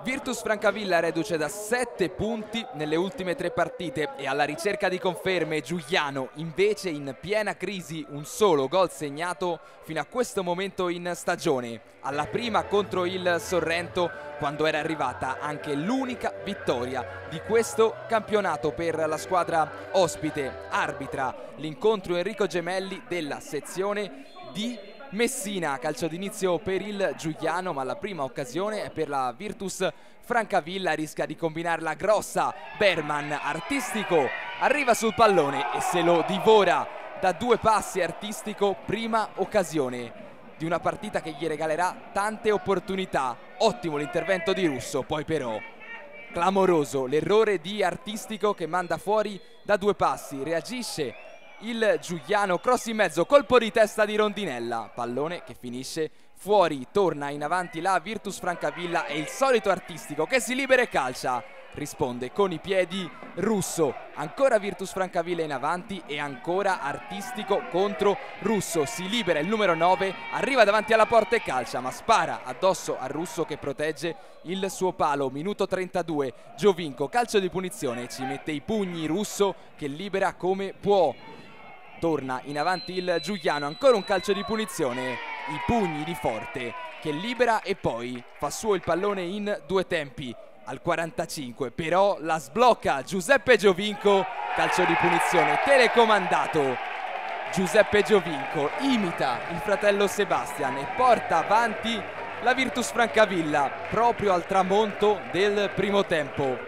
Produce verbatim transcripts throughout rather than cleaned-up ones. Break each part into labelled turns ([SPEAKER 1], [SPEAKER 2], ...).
[SPEAKER 1] Virtus Francavilla reduce da sette punti nelle ultime tre partite e alla ricerca di conferme Giuliano invece in piena crisi, un solo gol segnato fino a questo momento in stagione, alla prima contro il Sorrento, quando era arrivata anche l'unica vittoria di questo campionato per la squadra ospite. Arbitra l'incontro Enrico Gemelli della sezione di Messina. Calcio d'inizio per il Giuliano, ma la prima occasione è per la Virtus Francavilla, rischia di combinarla grossa. Berman, Artistico, arriva sul pallone e se lo divora da due passi. Artistico, prima occasione di una partita che gli regalerà tante opportunità. Ottimo l'intervento di Russo, poi però clamoroso l'errore di Artistico che manda fuori da due passi. Reagisce il Giuliano, cross in mezzo, colpo di testa di Rondinella, pallone che finisce fuori. Torna in avanti la Virtus Francavilla e il solito Artistico che si libera e calcia. Risponde con i piedi Russo, ancora Virtus Francavilla in avanti e ancora Artistico contro Russo. Si libera il numero nove, arriva davanti alla porta e calcia, ma spara addosso a Russo che protegge il suo palo. Minuto trentadue, Giovinco, calcio di punizione, ci mette i pugni Russo che libera come può. Torna in avanti il Giuliano, ancora un calcio di punizione, i pugni di Forte che libera e poi fa suo il pallone in due tempi. Al quarantacinque però la sblocca Giuseppe Giovinco, calcio di punizione telecomandato. Giuseppe Giovinco imita il fratello Sebastian e porta avanti la Virtus Francavilla proprio al tramonto del primo tempo.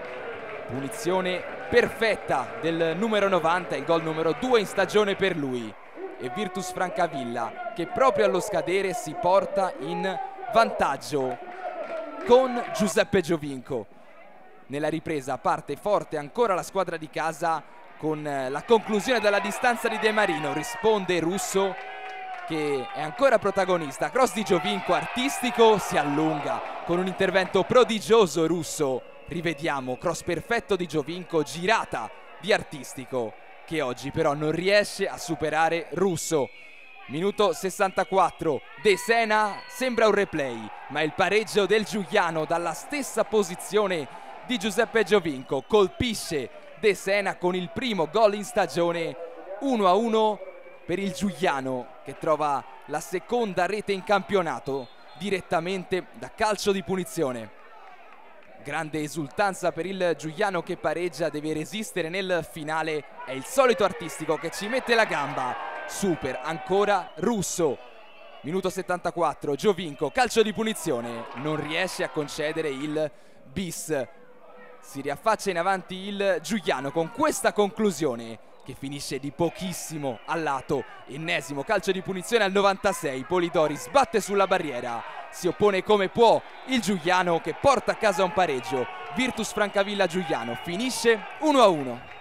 [SPEAKER 1] Punizione perfetta del numero novanta, il gol numero due in stagione per lui. E Virtus Francavilla che proprio allo scadere si porta in vantaggio con Giuseppe Giovinco. Nella ripresa parte forte ancora la squadra di casa con la conclusione dalla distanza di De Marino. Risponde Russo che è ancora protagonista, cross di Giovinco, Artistico si allunga con un intervento prodigioso Russo. Rivediamo, cross perfetto di Giovinco, girata di Artistico che oggi però non riesce a superare Russo. Minuto sessantaquattro, De Sena, sembra un replay, ma il pareggio del Giuliano dalla stessa posizione di Giuseppe Giovinco colpisce De Sena con il primo gol in stagione. Uno a uno per il Giuliano che trova la seconda rete in campionato direttamente da calcio di punizione. Grande esultanza per il Giuliano che pareggia, deve resistere nel finale. È il solito Artistico che ci mette la gamba. Super ancora Russo. Minuto settantaquattro, Giovinco, calcio di punizione, non riesce a concedere il bis. Si riaffaccia in avanti il Giuliano con questa conclusione che finisce di pochissimo al lato. Ennesimo calcio di punizione al novantasei, Polidori sbatte sulla barriera, si oppone come può il Giuliano che porta a casa un pareggio. Virtus Francavilla Giuliano finisce uno a uno.